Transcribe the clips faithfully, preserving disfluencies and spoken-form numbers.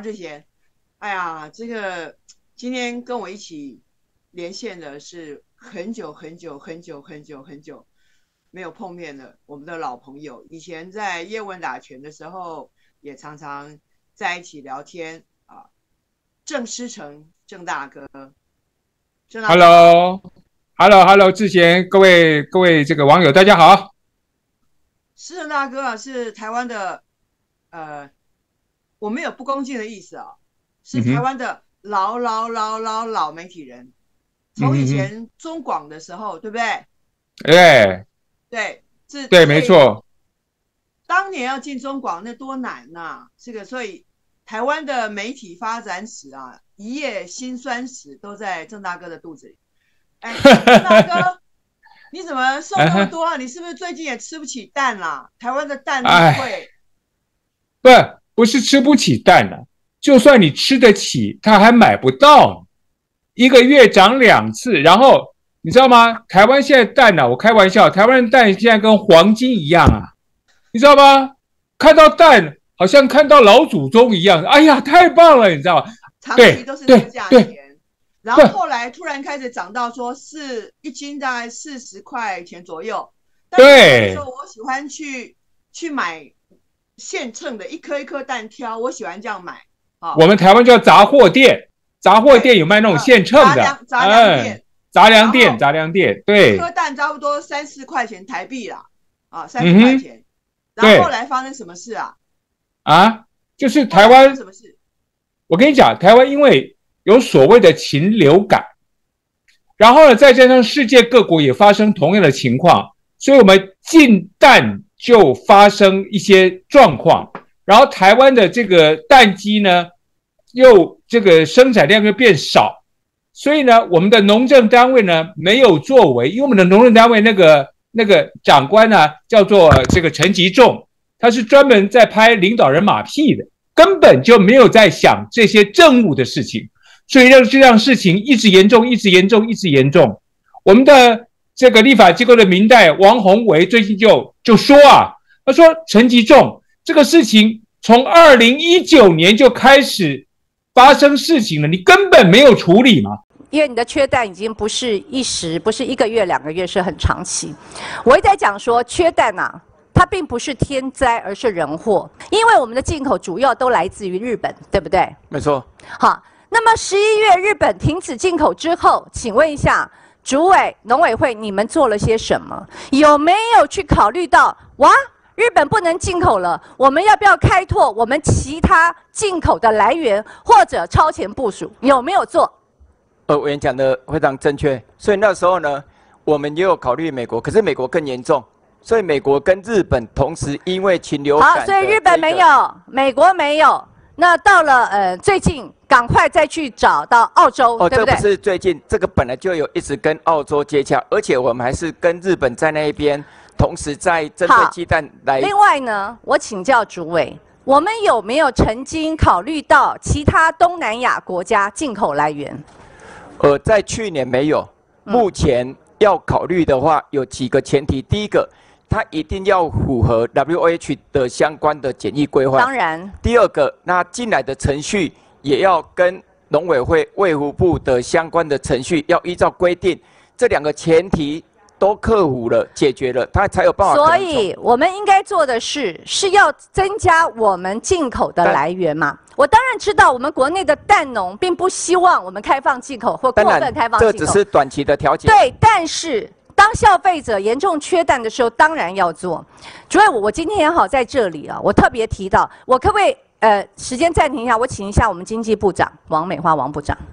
王志贤。哎呀，这个今天跟我一起连线的是很久很久很久很久很久没有碰面的我们的老朋友，以前在叶问打拳的时候也常常在一起聊天啊。郑思成，郑大哥，郑大哥 ，Hello，Hello，Hello， 志贤，各位各位这个网友大家好。 思成大哥啊，是台湾的，呃，我没有不恭敬的意思啊，是台湾的老老老老老媒体人，从以前中广的时候，对不对？ 哎， 对，是， 对，没错。 当年要进中广那多难呐、啊！这个，所以台湾的媒体发展史啊，一页辛酸史都在郑大哥的肚子里。哎，郑大哥，你怎么瘦那么多啊？你是不是最近也吃不起蛋啦？台湾的蛋那么贵。 不，不是吃不起蛋了、啊，就算你吃得起，他还买不到。一个月涨两次，然后你知道吗？台湾现在蛋啊，我开玩笑，台湾的蛋现在跟黄金一样啊，你知道吗？看到蛋好像看到老祖宗一样，哎呀，太棒了，你知道吗？ 长期都是这个价钱。然后后来突然开始涨到说是一斤大概四十块钱左右。 对。 但是我喜欢去去买现称的，一颗一颗蛋挑，我喜欢这样买。哦、 我们台湾叫杂货店，杂货店有卖那种现称的， 呃、杂粮店， 杂粮店，杂粮店，对， 一颗蛋差不多三四块钱台币啦，啊，三四块钱。嗯、然后后来发生什么事啊？ 啊，就是台湾什么事？ 我跟你讲，台湾因为有所谓的禽流感，然后呢，再加上世界各国也发生同样的情况，所以我们进蛋就发生一些状况，然后台湾的这个蛋鸡呢，又这个生产量又变少，所以呢，我们的农政单位呢没有作为，因为我们的农政单位那个那个长官呢叫做这个陈吉仲，他是专门在拍领导人马屁的，根本就没有在想这些政务的事情，所以让这样事情一直严重，一直严重，一直严重。我们的这个立法机构的民代王宏维最近就就说啊，他说陈吉仲这个事情从二零一九年就开始发生事情了，你根本没有处理嘛。 因为你的缺蛋已经不是一时，不是一个月、两个月，是很长期。我一直在讲说，缺蛋啊，它并不是天灾，而是人祸。因为我们的进口主要都来自于日本，对不对？ 没错。 好，那么十一月日本停止进口之后，请问一下，主委、农委会，你们做了些什么？有没有去考虑到，哇，日本不能进口了，我们要不要开拓我们其他进口的来源，或者超前部署？有没有做？ 呃，委员讲的非常正确，所以那时候呢，我们也有考虑美国，可是美国更严重，所以美国跟日本同时因为禽流感、 好，所以日本没有，美国没有，那到了呃最近，赶快再去找到澳洲， 哦， 对不对？ 这不是最近，这个本来就有一直跟澳洲接洽，而且我们还是跟日本在那一边，同时在针对鸡蛋来。 另外呢，我请教主委，我们有没有曾经考虑到其他东南亚国家进口来源？ 呃，在去年没有，目前要考虑的话，有几个前提。第一个，它一定要符合 W H O 的相关的检疫规划。 当然。 第二个，那进来的程序也要跟农委会、卫福部的相关的程序要依照规定。这两个前提都克服了、解决了，它才有办法。 所以我们应该做的是，是要增加我们进口的来源嘛。我当然知道，我们国内的蛋农并不希望我们开放进口或过分开放进口， 这只是短期的调节。 对，但是当消费者严重缺蛋的时候，当然要做。主要我今天也好在这里啊，我特别提到，我可不可以呃时间暂停一下，我请一下我们经济部长王美花王部长，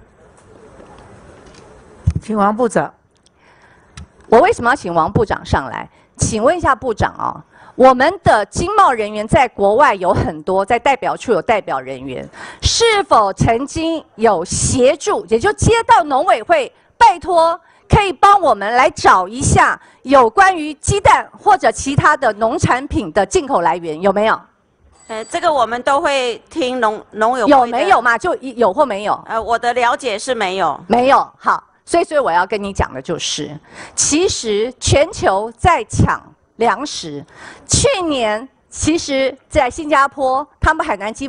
请王部长。 我为什么要请王部长上来？请问一下部长哦，我们的经贸人员在国外有很多，在代表处有代表人员，是否曾经有协助，也就接到农委会，拜托可以帮我们来找一下有关于鸡蛋或者其他的农产品的进口来源，有没有？ 呃，这个我们都会听农农委会有没有嘛？就有或没有？ 呃，我的了解是没有， 没有。好。所以，所以我要跟你讲的就是，其实全球在抢粮食。去年，其实在新加坡，他们海南鸡饭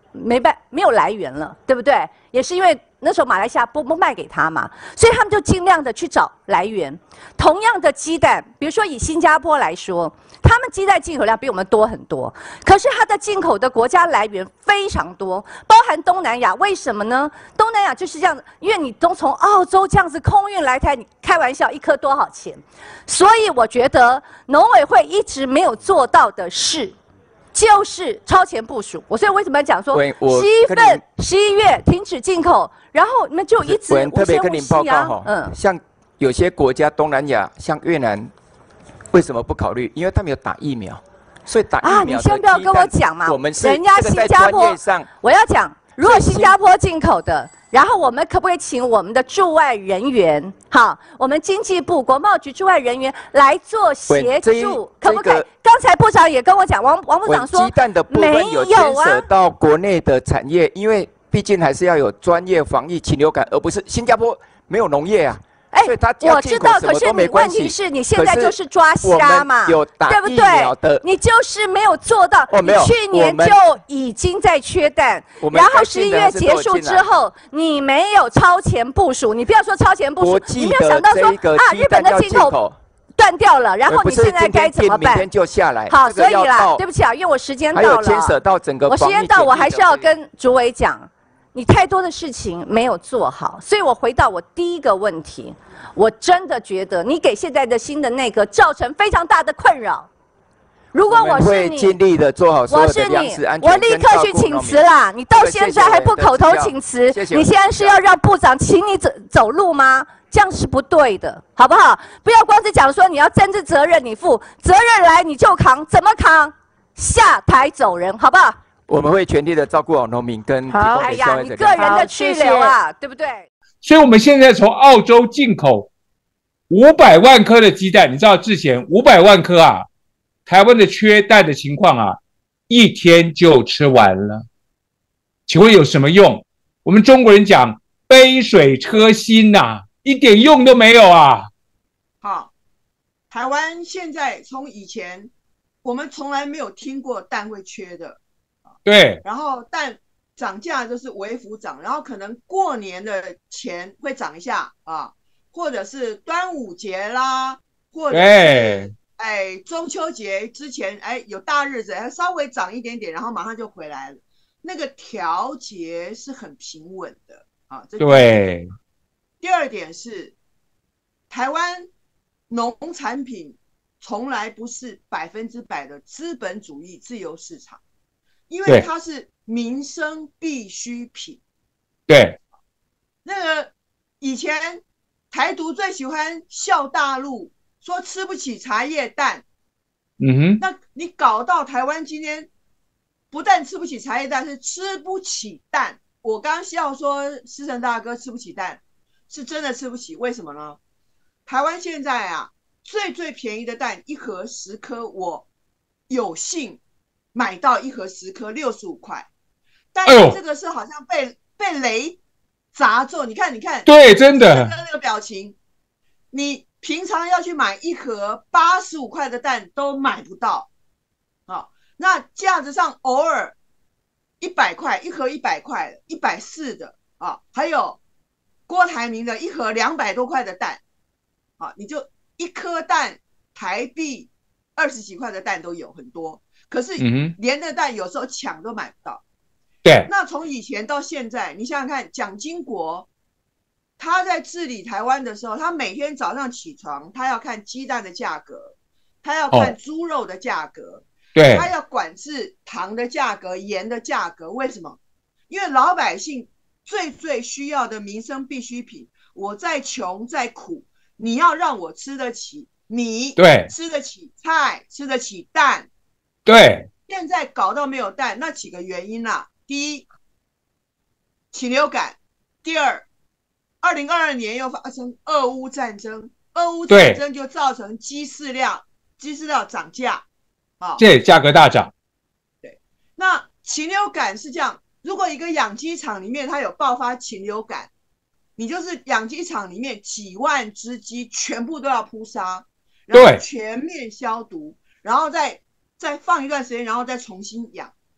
没办没有来源了，对不对？也是因为那时候马来西亚不不卖给他嘛，所以他们就尽量的去找来源。同样的鸡蛋，比如说以新加坡来说，他们鸡蛋进口量比我们多很多，可是它的进口的国家来源非常多，包含东南亚。为什么呢？东南亚就是这样，因为你都从澳洲这样子空运来台，你开玩笑，一颗多少钱？所以我觉得农委会一直没有做到的是。就是超前部署，我所以为什么讲说十一份、十一月停止进口，然后你们就一直无声无息啊。 嗯，像有些国家东南亚，像越南，为什么不考虑？因为他们有打疫苗，所以打疫苗。啊， 你先不要跟我讲嘛， 我们是人家新加坡，我要讲，如果新加坡进口的。然后我们可不可以请我们的驻外人员，好，我们经济部国贸局驻外人员来做协助，可不可以？刚才部长也跟我讲，王王部长说， 鸡蛋的部分有牵涉到国内的产业，因为毕竟还是要有专业防疫禽流感，而不是新加坡没有农业啊。 哎，我知道，可是你问题是你现在就是抓瞎嘛，对不对？你就是没有做到，你去年就已经在缺蛋，然后十一月结束之后，你没有超前部署，你不要说超前部署，你没有想到说啊，日本的进口断掉了，然后你现在该怎么办？ 明天就下来。 好，所以啦，对不起啊，因为我时间到了， 还有牵扯到整个， 我时间到，我还是要跟主委讲。你太多的事情没有做好，所以我回到我第一个问题，我真的觉得你给现在的新的内阁造成非常大的困扰。如果我是你， 会尽力的做好所有的粮食安全， 我立刻去请辞啦！你到现在还不口头请辞，你现在是要让部长请你走走路吗？这样是不对的，好不好？不要光是讲说你要政治责任你负，责任来你就扛，怎么扛？下台走人，好不好？ 我们会全力的照顾好农民跟提供给消费者。 你个人的去留啊，对不对？ 所以我们现在从澳洲进口五百万颗的鸡蛋，你知道之前五百万颗啊，台湾的缺蛋的情况啊，一天就吃完了。请问有什么用？我们中国人讲杯水车薪呐、啊，一点用都没有啊。 好，台湾现在从以前我们从来没有听过蛋会缺的。 对， 然后蛋涨价就是微幅涨，然后可能过年的前会涨一下啊，或者是端午节啦，或者是哎中秋节之前哎有大日子，还稍微涨一点点，然后马上就回来了。那个调节是很平稳的啊。这对。 第二点是，台湾农产品从来不是百分之百的资本主义自由市场。因为它是民生必需品。 对， 那个以前台独最喜欢笑大陆，说吃不起茶叶蛋。 嗯哼， 那你搞到台湾今天不但吃不起茶叶蛋，是吃不起蛋。我刚笑说思成大哥吃不起蛋，是真的吃不起。为什么呢？台湾现在啊，最最便宜的蛋一盒十颗，我有幸买到一盒十颗六十五块，但是这个是好像被、哎、被雷砸中。你看，你看， 对，真的那个表情，你平常要去买一盒八十五块的蛋都买不到。好，那架子上偶尔一百块一盒，一百块，一百四的啊，还有郭台铭的一盒两百多块的蛋，啊，你就一颗蛋台币二十几块的蛋都有很多。可是连的蛋有时候抢都买不到。 对， 那从以前到现在，你想想看，蒋经国他在治理台湾的时候，他每天早上起床，他要看鸡蛋的价格，他要看猪肉的价格， 对、哦， 他要管制糖的价格、盐的价格。为什么？因为老百姓最最需要的民生必需品，我再穷再苦，你要让我吃得起米， 对， 吃得起菜，吃得起蛋。 对， 现在搞到没有蛋，那几个原因啦、啊。第一，禽流感；第二，二零二二年又发生俄乌战争，俄乌战争就造成鸡饲料、鸡饲料涨价，啊， 这价格大涨。 对，那禽流感是这样，如果一个养鸡场里面它有爆发禽流感，你就是养鸡场里面几万只鸡全部都要扑杀，然后全面消毒，然后再再放一段时间，然后再重新养。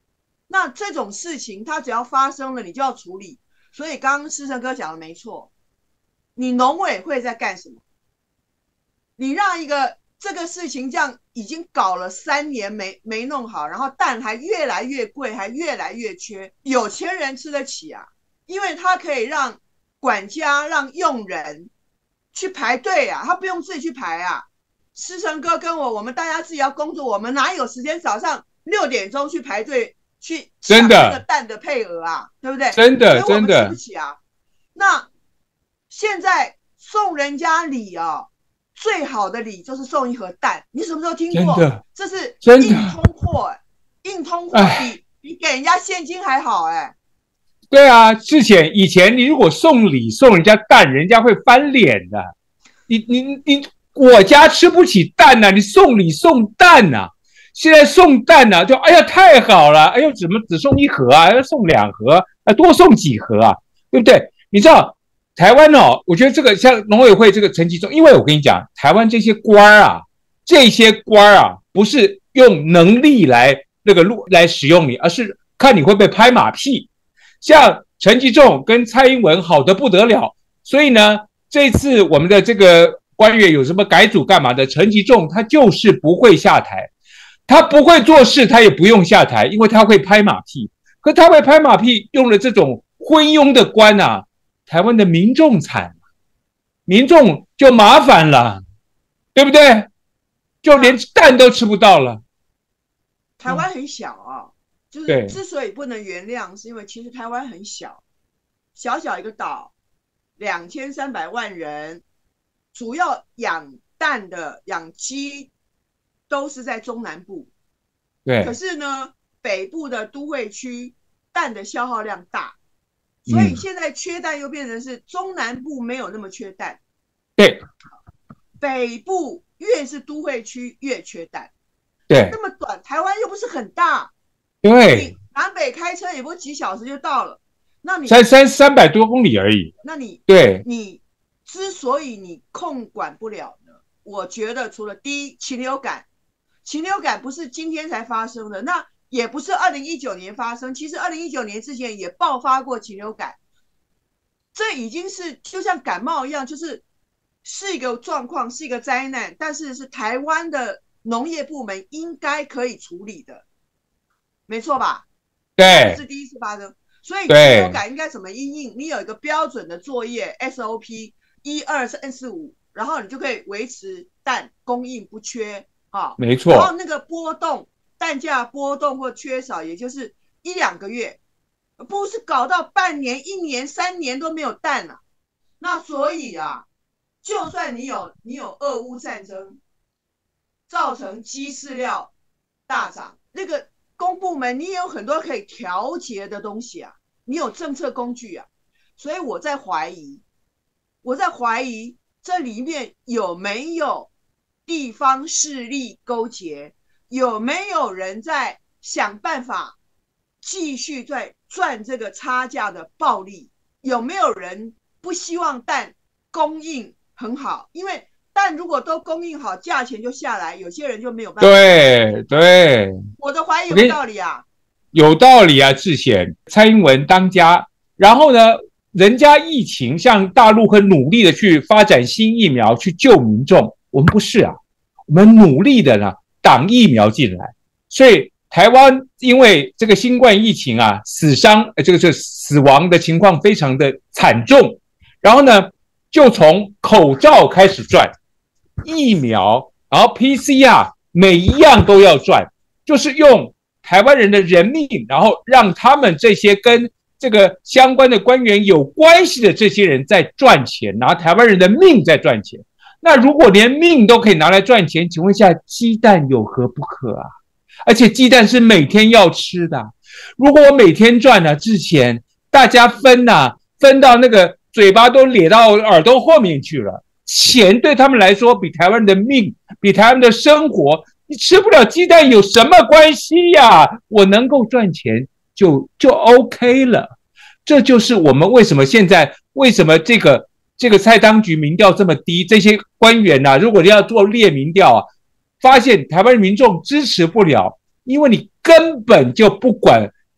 那这种事情它只要发生了，你就要处理。所以刚刚思成哥讲的没错，你农委会在干什么？你让一个这个事情这样已经搞了三年没没弄好，然后蛋还越来越贵，还越来越缺，有钱人吃得起啊，因为他可以让管家让佣人去排队啊，他不用自己去排啊。思成哥跟我，我们大家自己要工作，我们哪有时间早上六点钟去排队去抢那个蛋的配额啊，对不对？ 真的真的吃不起啊。那现在送人家礼啊，最好的礼就是送一盒蛋，你什么时候听过？ 真的， 这是真的硬通货、欸，硬通货比比给人家现金还好哎、欸。 对啊，之前以前你如果送礼送人家蛋，人家会翻脸的。你你你，我家吃不起蛋呐、啊，你送礼送蛋呐、啊，现在送蛋呐、啊，就哎呀太好了，哎呦怎么只送一盒啊，要送两盒，啊多送几盒啊，对不对？你知道台湾哦，我觉得这个像农委会这个陈其中，因为我跟你讲，台湾这些官啊，这些官啊，不是用能力来那个路来使用你，而是看你会不会拍马屁。像陈其中跟蔡英文好得不得了，所以呢，这次我们的这个官员有什么改组干嘛的，陈其中他就是不会下台，他不会做事，他也不用下台，因为他会拍马屁。可他会拍马屁，用了这种昏庸的官啊，台湾的民众惨，民众就麻烦了，对不对？就连蛋都吃不到了。 台湾很小啊。就是之所以不能原谅，是因为其实台湾很小，小小一个岛，两千三百万人，主要养蛋的、养鸡都是在中南部。 对。 可是呢，北部的都会区蛋的消耗量大，所以现在缺蛋又变成是中南部没有那么缺蛋。 对。 北部越是都会区越缺蛋。 对。 那么短，台湾又不是很大。 对， 南北开车也不几小时就到了，那你才三三百多公里而已。 那你对， 你之所以你控管不了呢，我觉得除了第一禽流感，禽流感不是今天才发生的，那也不是二零一九年发生，其实二零一九年之前也爆发过禽流感，这已经是就像感冒一样，就是是一个状况，是一个灾难，但是是台湾的农业部门应该可以处理的。没错吧？ 对， 这是第一次发生，所以禽流感应该怎么因应？你有一个标准的作业 S O P 一二三四五，然后你就可以维持蛋供应不缺啊， 没错。 然后那个波动，蛋价波动或缺少，也就是一两个月，不是搞到半年、一年、三年都没有蛋了、啊。那所以啊，就算你有你有俄乌战争，造成鸡饲料大涨，那个。公部门你也有很多可以调节的东西啊，你有政策工具啊，所以我在怀疑，我在怀疑这里面有没有地方势力勾结，有没有人在想办法继续在赚这个差价的暴利，有没有人不希望蛋供应很好，因为但如果都供应好，价钱就下来，有些人就没有办法。 对对， 我的怀疑有道理啊， 有道理啊。之前蔡英文当家，然后呢，人家疫情像大陆很努力的去发展新疫苗去救民众，我们不是啊，我们努力的呢挡疫苗进来，所以台湾因为这个新冠疫情啊，死伤这个是死亡的情况非常的惨重，然后呢，就从口罩开始赚。疫苗，然后 P C R 每一样都要赚，就是用台湾人的人命，然后让他们这些跟这个相关的官员有关系的这些人在赚钱，拿台湾人的命在赚钱。那如果连命都可以拿来赚钱，请问一下，鸡蛋有何不可啊？而且鸡蛋是每天要吃的，如果我每天赚呢、啊，之前大家分啊，分到那个嘴巴都咧到耳朵后面去了。钱对他们来说比台湾的命，比台湾的生活，你吃不了鸡蛋有什么关系呀、啊？我能够赚钱就就 OK 了。这就是我们为什么现在为什么这个这个蔡当局民调这么低，这些官员啊，如果你要做列民调啊，发现台湾民众支持不了，因为你根本就不管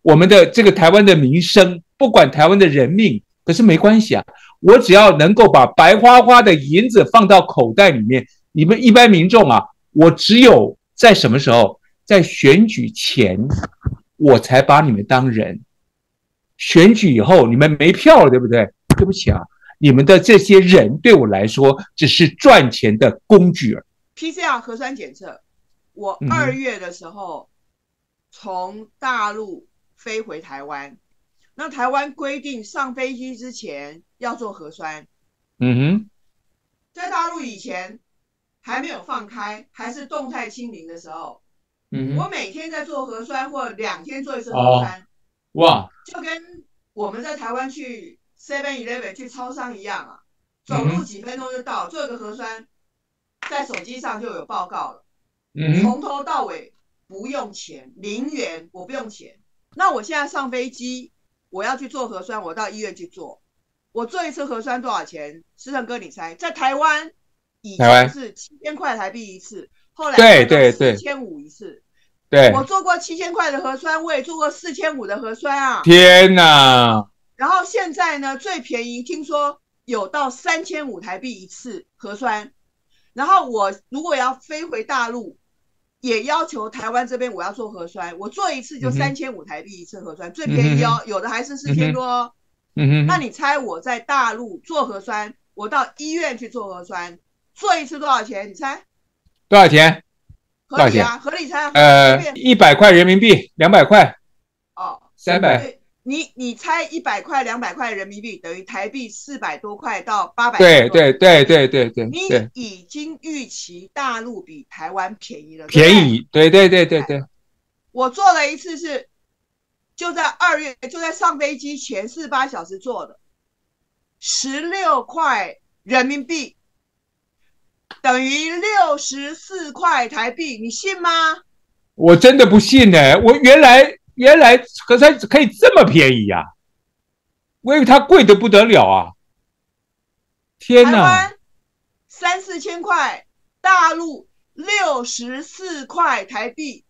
我们的这个台湾的民生，不管台湾的人命，可是没关系啊，我只要能够把白花花的银子放到口袋里面，你们一般民众啊，我只有在什么时候，在选举前，我才把你们当人。选举以后，你们没票了，对不对？对不起啊，你们的这些人对我来说只是赚钱的工具而已。 P C R 核酸检测，我二月的时候从大陆飞回台湾，那台湾规定上飞机之前要做核酸。 嗯哼， 在大陆以前还没有放开，还是动态清零的时候， 嗯哼， 我每天在做核酸，或两天做一次核酸。哦， 哇， 就跟我们在台湾去 seven eleven 去超商一样啊，走路几分钟就到，做一个核酸，在手机上就有报告了。嗯，从头到尾不用钱，零元，我不用钱。那我现在上飞机，我要去做核酸，我到医院去做。我做一次核酸多少钱？思成哥，你猜？在台湾以前是七千块台币一次，后来对对对四千五一次。 对， 我做过七千块的核酸，我也做过四千五的核酸啊！ 天哪！ 然后现在呢，最便宜听说有到三千五台币一次核酸。然后我如果要飞回大陆，也要求台湾这边我要做核酸，我做一次就三千五台币一次核酸，嗯、最便宜哦，有的还是四千多哦。嗯哼，那你猜我在大陆做核酸，我到医院去做核酸，做一次多少钱？你猜？ 多少钱？ 合理啊，合理猜。 呃，一百块人民币，两百块。 哦， 三百。 你你猜一百块、两百块人民币等于台币四百多块到八百。 对对对对对对。 你已经预期大陆比台湾便宜了。 便宜，对对对对对。 我做了一次是，就在二月，就在上飞机前四十八小时做的，十六块人民币。等于六十四块台币，你信吗？ 我真的不信呢、欸！我原来原来核酸可以这么便宜啊！我以为它贵得不得了啊！天哪！ 台湾三四千块，大陆六十四块台币。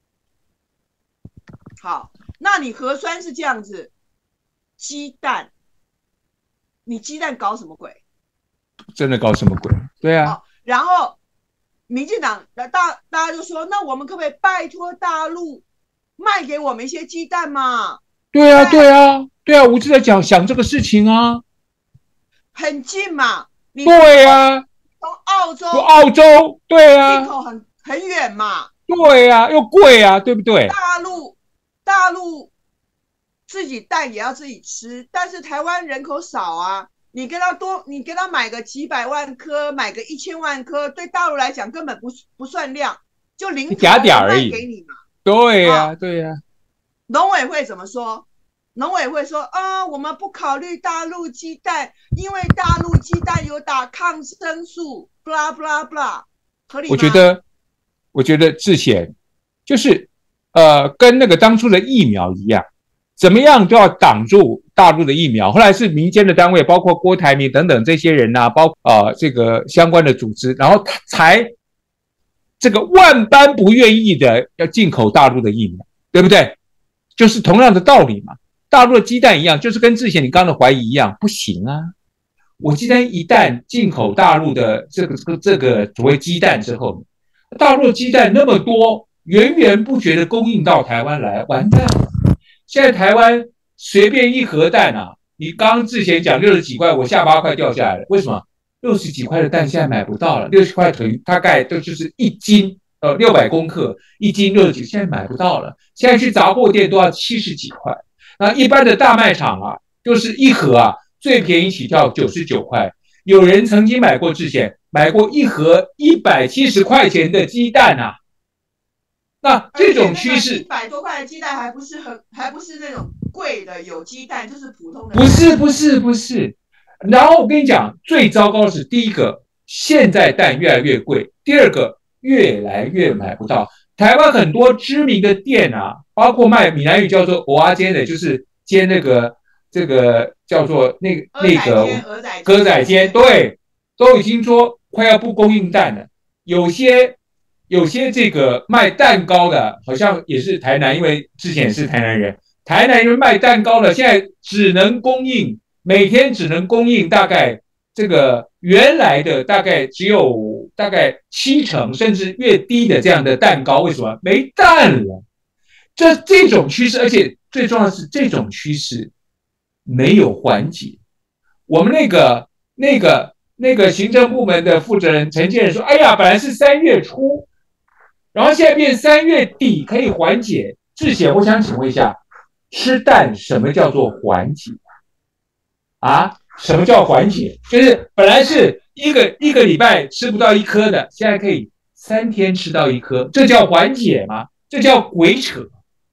好，那你核酸是这样子，鸡蛋，你鸡蛋搞什么鬼？ 真的搞什么鬼？对啊。哦， 然后，民进党大大家就说，那我们可不可以拜托大陆卖给我们一些鸡蛋嘛？ 对啊，对啊，对啊，我就在讲想这个事情啊。 很近嘛，你对啊， 从澳洲， 澳洲，对啊， 进口很很远嘛。 对啊，又贵啊，对不对？ 大陆，大陆自己蛋也要自己吃，但是台湾人口少啊。你跟他多，你跟他买个几百万颗，买个一千万颗，对大陆来讲根本不不算量，就零头卖给你嘛。 对呀、啊，对呀、啊。 农委会怎么说？农委会说啊，我们不考虑大陆鸡蛋，因为大陆鸡蛋有打抗生素，blah blah blah， 合理吗？ 我觉得，我觉得之前就是呃，跟那个当初的疫苗一样。怎么样都要挡住大陆的疫苗，后来是民间的单位，包括郭台铭等等这些人呐、啊，包啊、呃、这个相关的组织，然后才这个万般不愿意的要进口大陆的疫苗，对不对？就是同样的道理嘛。大陆的鸡蛋一样，就是跟之前你刚刚的怀疑一样，不行啊！我鸡蛋一旦进口大陆的这个这个所谓鸡蛋之后，大陆的鸡蛋那么多，源源不绝的供应到台湾来，完蛋了。现在台湾随便一盒蛋啊，你刚刚之前讲六十几块，我下八块掉下来了。为什么？六十几块的蛋现在买不到了，六十块等于大概都就是一斤，呃，六百公克，一斤六十几，现在买不到了。现在去杂货店都要七十几块，那一般的大卖场啊，就是一盒啊，最便宜起跳九十九块。有人曾经买过之前买过一盒一百七十块钱的鸡蛋啊。那这种趋势， 一百多块的鸡蛋还不是很，还不是那种贵的有机蛋，就是普通的。 不是不是不是。然后我跟你讲，最糟糕的是，第一个，现在蛋越来越贵；第二个，越来越买不到。台湾很多知名的店啊，包括卖闽南语叫做蚵仔煎的，就是煎那个这个叫做那个那个蚵仔煎，对，都已经说快要不供应蛋了。有些。有些这个卖蛋糕的，好像也是台南，因为之前也是台南人， 台南因为卖蛋糕了，现在只能供应每天只能供应大概这个原来的大概只有大概七成甚至越低的这样的蛋糕，为什么？没蛋了。这这种趋势，而且最重要的是这种趋势没有缓解。我们那个那个那个行政部门的负责人陈建仁说：“哎呀，本来是三月初，然后现在变三月底可以缓解。”志贤，我想请问一下，吃蛋什么叫做缓解啊？什么叫缓解？就是本来是一个一个礼拜吃不到一颗的，现在可以三天吃到一颗，这叫缓解吗？这叫鬼扯。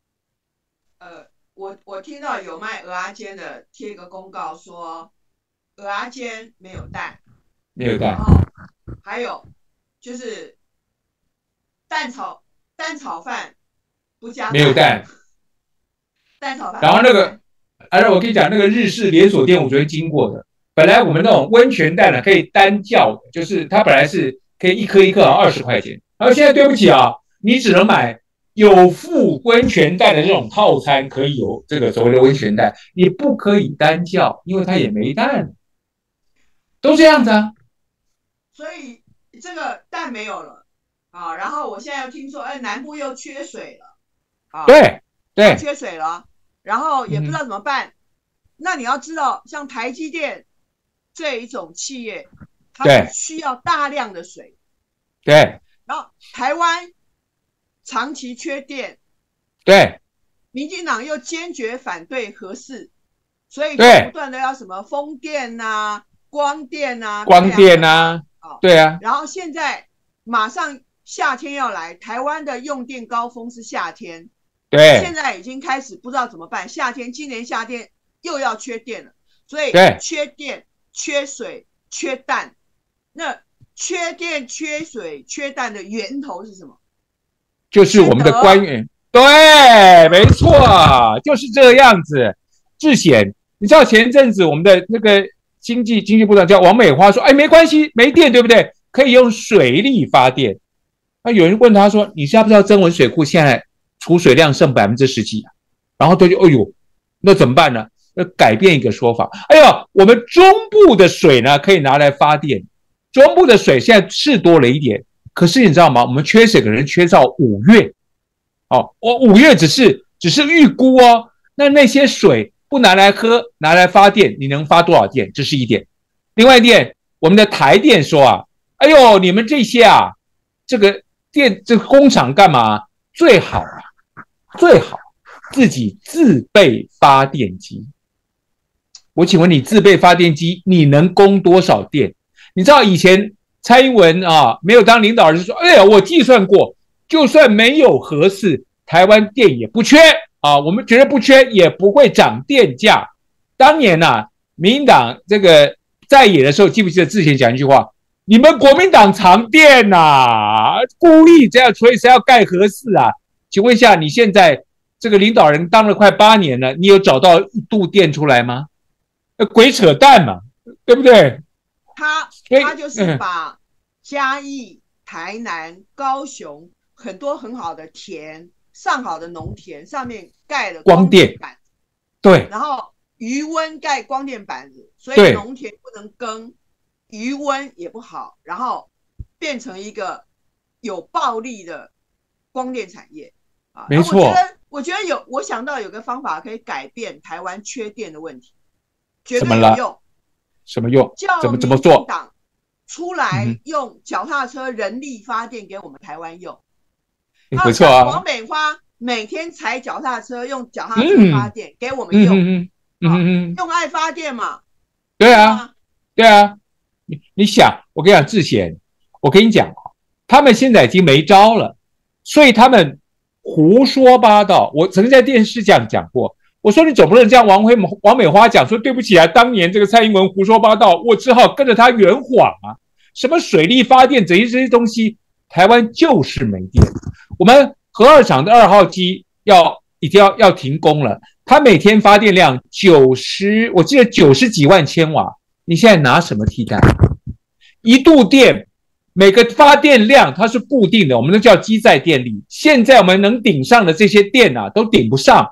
我我听到有卖蚵仔煎的贴一个公告说，蚵仔煎没有蛋， 没有蛋， 然后还有就是蛋炒蛋炒饭不加蛋， 没有蛋， 蛋炒饭。 然后那个，而我跟你讲，那个日式连锁店我昨天经过的，本来我们那种温泉蛋呢可以单叫的，就是它本来是可以一颗一颗二十块钱，然后现在对不起啊，你只能买。有附温泉蛋的这种套餐可以有这个所谓的温泉蛋，你不可以单叫，因为它也没蛋，都这样子啊。 所以这个蛋没有了啊，然后我现在又听说，哎，南部又缺水了啊， 对对， 缺水了，然后也不知道怎么办。嗯、那你要知道，像台积电这一种企业，它是需要大量的水， 对， 然后台湾。长期缺电， 对， 民进党又坚决反对核四，所以就不断的要什么风电啊、光电啊、 光电啊， 哦、 对啊。 然后现在马上夏天要来，台湾的用电高峰是夏天， 对， 现在已经开始不知道怎么办，夏天今年夏天又要缺电了，所以缺电、缺水、缺蛋。那缺电、缺水、缺蛋的源头是什么？ 就是我们的官员，对，没错，就是这样子。志贤，你知道前阵子我们的那个经济经济部长叫王美花说，哎，没关系，没电对不对？可以用水力发电。那有人问他说，你知不知道曾文水库现在储水量剩百分之十几啊？然后他就，哎呦，那怎么办呢？要改变一个说法。哎呦，我们中部的水呢，可以拿来发电。中部的水现在是多了一点。可是你知道吗？我们缺水可能缺到五月，哦，我五月只是只是预估哦。那那些水不拿来喝，拿来发电，你能发多少电？这是一点。另外一点，我们的台电说啊，哎呦，你们这些啊，这个电这个工厂干嘛？最好啊，最好自己自备发电机。我请问你，自备发电机你能供多少电？你知道以前？蔡英文啊，没有当领导人就说，哎呀，我计算过，就算没有核四，台湾电也不缺啊，我们绝对不缺，也不会涨电价。当年啊，民进党这个在野的时候，记不记得之前讲一句话？你们国民党藏电啊，故意这样，所以才要盖核四啊。请问一下，你现在这个领导人当了快八年了，你有找到一度电出来吗？鬼扯淡嘛，对不对？ 他他就是把嘉义、台南、高雄很多很好的田、上好的农田上面盖了光电板， 对， 然后余温盖光电板子，所以农田不能耕，余温也不好，然后变成一个有暴利的光电产业啊。 没错， 我觉得我觉得有，我想到有个方法可以改变台湾缺电的问题，绝对有用。 什么用？怎么怎么做？ 党出来用脚踏车人力发电给我们台湾用， 不错啊。 王美花每天踩脚踏车用脚踏车发电给我们用，嗯嗯嗯，用爱发电嘛。 对啊，对啊。你你想，我跟你讲，志贤，我跟你讲，他们现在已经没招了，所以他们胡说八道。我曾经在电视这样讲过。我说你总不能这样，王辉王美花讲说对不起啊，当年这个蔡英文胡说八道，我只好跟着他圆谎啊。什么水力发电这些这些东西，台湾就是没电。我们核二厂的二号机要已经要要停工了，它每天发电量九十，我记得九十几万千瓦。你现在拿什么替代？一度电每个发电量它是固定的，我们都叫机载电力。现在我们能顶上的这些电啊，都顶不上。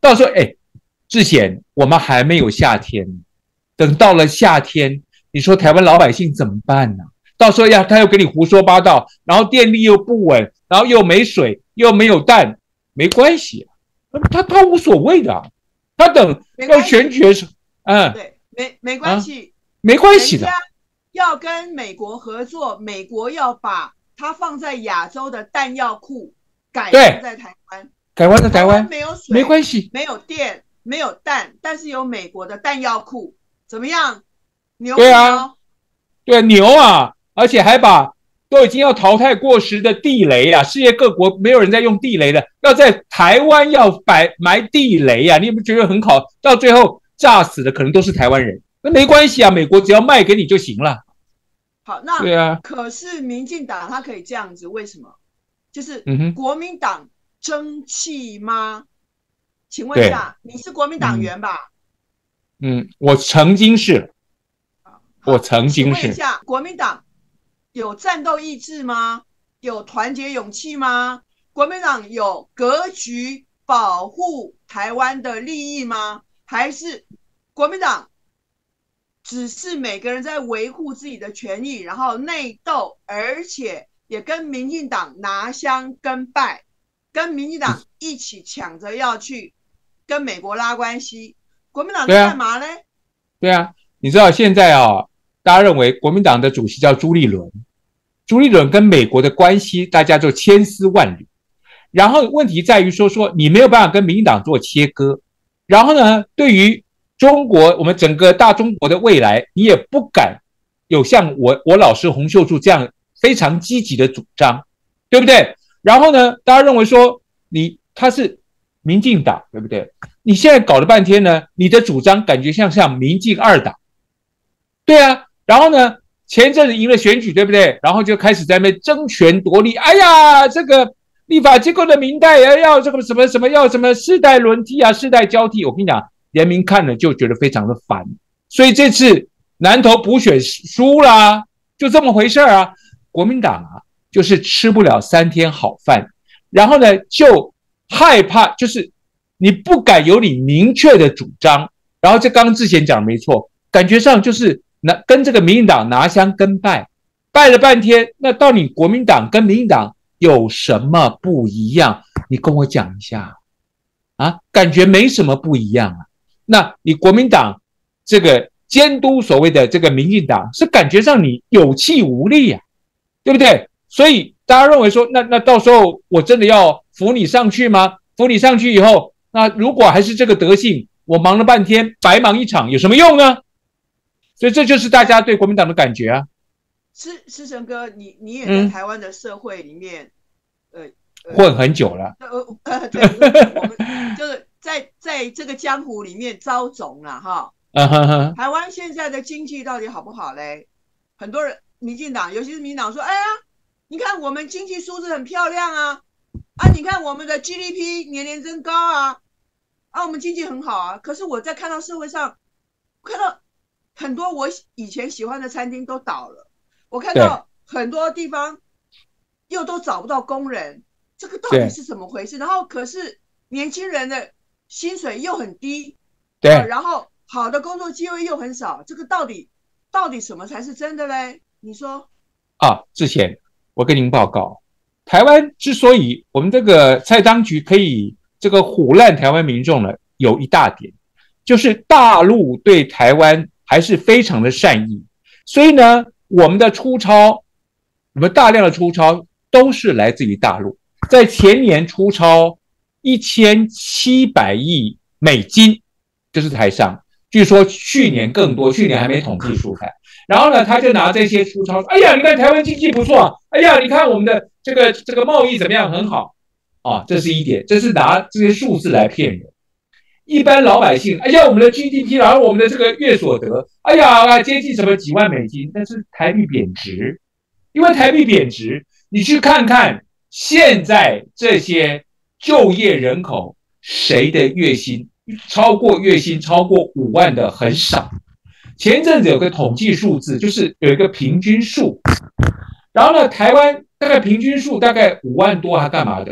到时候哎，之前我们还没有夏天，等到了夏天，你说台湾老百姓怎么办呢？到时候要他又给你胡说八道，然后电力又不稳，然后又没水，又没有蛋，没关系啊，他他无所谓的、啊，他等要选举的时候，嗯， 对，没没关系、啊， 没关系的。 要跟美国合作，美国要把它放在亚洲的弹药库改放在台湾， 改放在台湾没有水， 没关系， 没有电，没有蛋，但是有美国的弹药库，怎么样？牛对啊，对牛啊，而且还把都已经要淘汰过时的地雷啊，世界各国没有人在用地雷的，要在台湾要摆埋地雷啊，你有没有觉得很好？到最后炸死的可能都是台湾人。那没关系啊，美国只要卖给你就行了。 好，那对啊， 可是民进党他可以这样子，为什么？就是嗯国民党争气吗？请问一下，你是国民党员吧？ 嗯，嗯我曾经是，我曾经是。 请问一下，国民党有战斗意志吗？有团结勇气吗？国民党有格局保护台湾的利益吗？还是国民党只是每个人在维护自己的权益，然后内斗，而且也跟民进党拿香跟拜，跟民进党一起抢着要去跟美国拉关系？国民党在干嘛呢？ 对啊，你知道现在啊，大家认为国民党的主席叫朱立伦，朱立伦跟美国的关系大家就千丝万缕，然后问题在于说说你没有办法跟民进党做切割，然后呢，对于中国我们整个大中国的未来，你也不敢有像我我老师洪秀柱这样非常积极的主张，对不对？然后呢，大家认为说你他是民进党，对不对？你现在搞了半天呢，你的主张感觉像像民进二党，对啊。然后呢，前一阵子赢了选举，对不对？然后就开始在那边争权夺利，哎呀，这个立法机构的民代要这个什么什么要什么世代轮替啊，世代交替，我跟你讲。人民看了就觉得非常的烦，所以这次南投补选输啦，就这么回事啊。国民党啊，就是吃不了三天好饭，然后呢就害怕，就是你不敢有你明确的主张，然后这刚刚之前讲的没错，感觉上就是拿跟这个民进党拿香跟拜，拜了半天，那到底国民党跟民进党有什么不一样？你跟我讲一下啊，感觉没什么不一样啊。那你国民党这个监督所谓的这个民进党，是感觉上你有气无力啊，对不对？所以大家认为说，那那到时候我真的要扶你上去吗？扶你上去以后，那如果还是这个德性，我忙了半天，白忙一场，有什么用呢？所以这就是大家对国民党的感觉啊。 师师承哥，你你也在台湾的社会里面，嗯、呃， 混很久了。 呃呃，对，我们就是。在在这个江湖里面招总了哈， 啊哈哈， 台湾现在的经济到底好不好嘞？很多人，民进党，尤其是民进党说，哎呀，你看我们经济数字很漂亮啊，啊，你看我们的 G D P 年年增高啊，啊，我们经济很好啊。可是我在看到社会上，看到很多我以前喜欢的餐厅都倒了，我看到很多地方又都找不到工人，这个到底是怎么回事？然后可是年轻人的薪水又很低， 对、 呃，然后好的工作机会又很少，这个到底到底什么才是真的嘞？你说？ 啊，之前我跟您报告，台湾之所以我们这个蔡当局可以这个唬烂台湾民众呢，有一大点，就是大陆对台湾还是非常的善意，所以呢，我们的出超，我们大量的出超都是来自于大陆，在前年出超一千七百亿美金，这是台商，据说去年更多，去年还没统计出来。然后呢，他就拿这些出超，哎呀，你看台湾经济不错，哎呀，你看我们的这个这个贸易怎么样，很好啊，这是一点，这是拿这些数字来骗人。一般老百姓，哎呀，我们的 G D P， 然后我们的这个月所得，哎呀，接近什么几万美金，但是台币贬值，因为台币贬值，你去看看现在这些就业人口，谁的月薪超过月薪超过五万的很少。前一阵子有个统计数字，就是有一个平均数，然后呢，台湾大概平均数大概五万多，还干嘛的？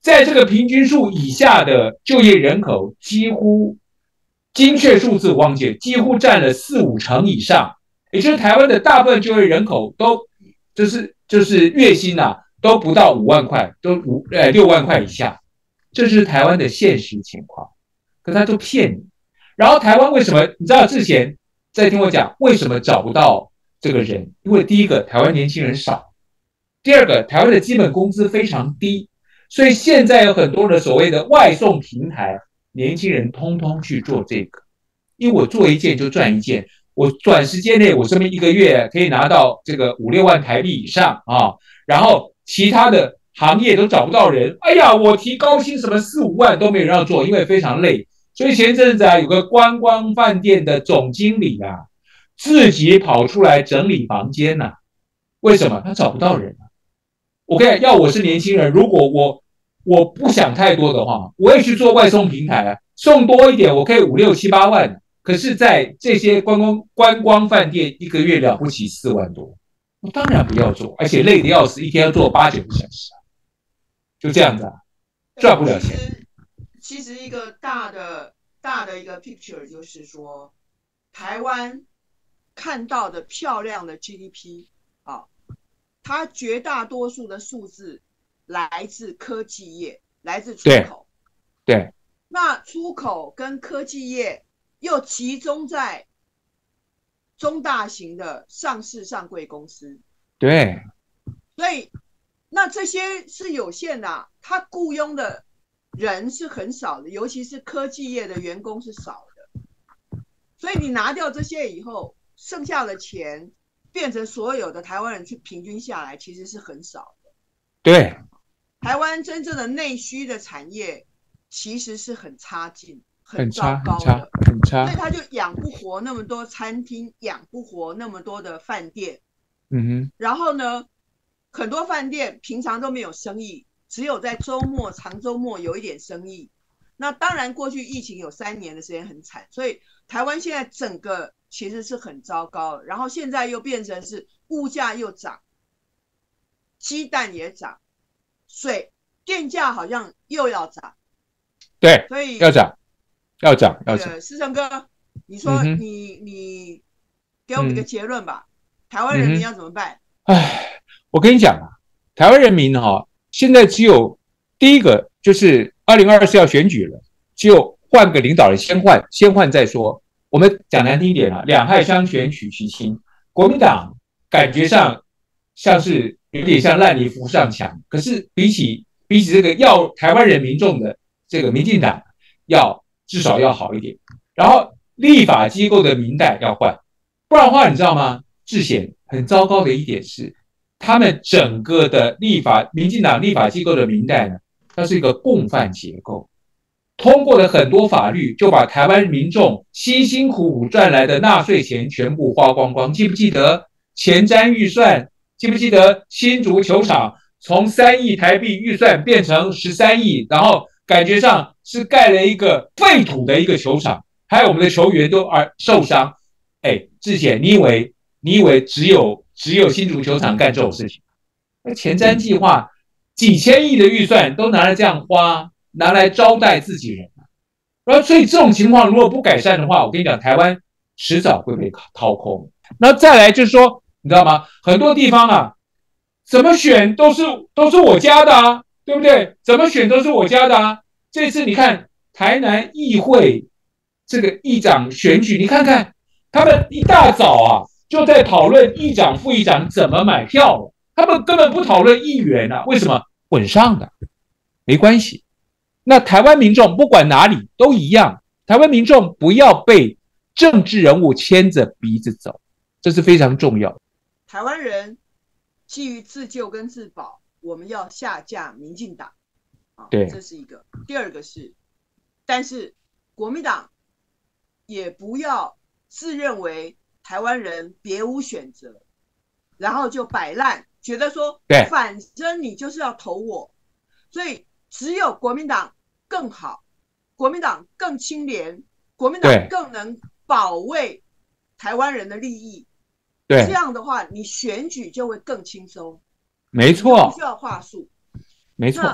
在这个平均数以下的就业人口，几乎精确数字我忘记了，几乎占了四五成以上。也就是台湾的大部分就业人口都就是就是月薪啊都不到五万块，都五呃六万块以下，这是台湾的现实情况。可他都骗你。然后台湾为什么？你知道之前在听我讲为什么找不到这个人？因为第一个，台湾年轻人少；第二个，台湾的基本工资非常低，所以现在有很多的所谓的外送平台，年轻人通通去做这个，因为我做一件就赚一件。我短时间内，我这边一个月可以拿到这个五六万台币以上啊，然后其他的行业都找不到人。哎呀，我提高薪什么四五万都没有人要做，因为非常累。所以前阵子啊，有个观光饭店的总经理啊，自己跑出来整理房间呐、啊。为什么？他找不到人啊。我跟你讲，要我是年轻人，如果我我不想太多的话，我也去做外送平台啊，送多一点，我可以五六七八万。可是，在这些观光观光饭店，一个月了不起四万多，我当然不要做，而且累得要死，一天要做八九个小时啊，就这样子啊，赚不了钱。 其实一个大的大的一个 picture 就是说，台湾看到的漂亮的 G D P 啊，它绝大多数的数字来自科技业，来自出口。 对。对。 那出口跟科技业又集中在中大型的上市上柜公司。 对。 所以，那这些是有限的、啊，它雇佣的人是很少的，尤其是科技业的员工是少的。所以你拿掉这些以后，剩下的钱变成所有的台湾人去平均下来，其实是很少的。 对。 台湾真正的内需的产业其实是很差劲。 很糟糕的，很差， 所以他就养不活那么多餐厅，养不活那么多的饭店。 嗯哼。 然后呢，很多饭店平常都没有生意，只有在周末、长周末有一点生意。那当然，过去疫情有三年的时间很惨，所以台湾现在整个其实是很糟糕。然后现在又变成是物价又涨，鸡蛋也涨，水电价好像又要涨。 对， 所以要涨。要涨，要涨。 思成哥，你说你、嗯、你给我们一个结论吧，嗯、台湾人民要怎么办？ 哎，我跟你讲啊，台湾人民哈、哦，现在只有第一个就是二零二四要选举了，只有换个领导人，先换，先换再说。我们讲难听一点啊，两害相权取其轻。国民党感觉上像是有点像烂泥扶上墙，可是比起比起这个要台湾人民众的这个民进党要。至少要好一点，然后立法机构的民代要换，不然的话，你知道吗？智显很糟糕的一点是，他们整个的立法，民进党立法机构的民代呢，它是一个共犯结构，通过了很多法律，就把台湾民众辛辛苦苦赚来的纳税钱全部花光光。记不记得前瞻预算？记不记得新竹球场从三亿台币预算变成十三亿，然后感觉上是盖了一个废土的一个球场，还有我们的球员都而受伤。哎，志贤，你以为你以为只有只有新竹球场干这种事情？那前瞻计划几千亿的预算都拿来这样花，拿来招待自己人。然后，所以这种情况如果不改善的话，我跟你讲，台湾迟早会被掏空。那再来就是说，你知道吗？很多地方啊，怎么选都是都是我家的啊。对不对？怎么选都是我家的啊！这次你看台南议会这个议长选举，你看看他们一大早啊就在讨论议长、副议长怎么买票了，他们根本不讨论议员啊，为什么？混上的，没关系。那台湾民众不管哪里都一样，台湾民众不要被政治人物牵着鼻子走，这是非常重要的。 台湾人基于自救跟自保。我们要下架民进党，啊， 对， 这是一个。第二个是，但是国民党也不要自认为台湾人别无选择，然后就摆烂，觉得说， 对， 反正你就是要投我，所以只有国民党更好，国民党更清廉，国民党更能保卫台湾人的利益。 对， 这样的话，你选举就会更轻松。 没错， 不需要话术。 没错。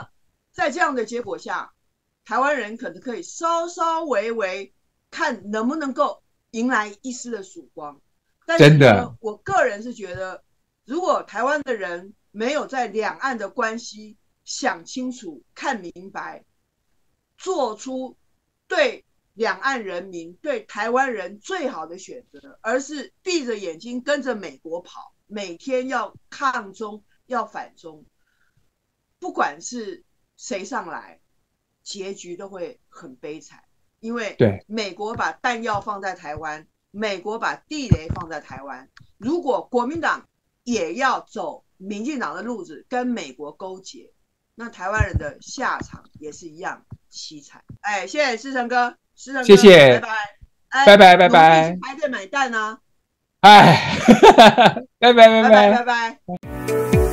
在这样的结果下，台湾人可能可以稍稍微微看能不能够迎来一丝的曙光。但是真的， 我个人是觉得，如果台湾的人没有在两岸的关系想清楚、看明白，做出对两岸人民、对台湾人最好的选择，而是闭着眼睛跟着美国跑，每天要抗中、要反中，不管是谁上来，结局都会很悲惨。因为美国把弹药放在台湾，美国把地雷放在台湾，如果国民党也要走民进党的路子，跟美国勾结，那台湾人的下场也是一样凄惨。哎，谢谢思成哥，思成哥， 谢谢， 拜拜，哎、 拜拜，拜拜， 排队买蛋啊！ 哎，拜拜，拜拜， 拜拜，拜拜。